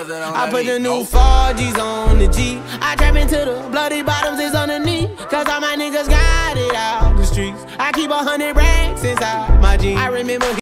I put the new 4Gs on the G. I trap into the bloody bottoms, it's underneath. Cause all my niggas got it out the streets. I keep 100 racks inside my jeans. I remember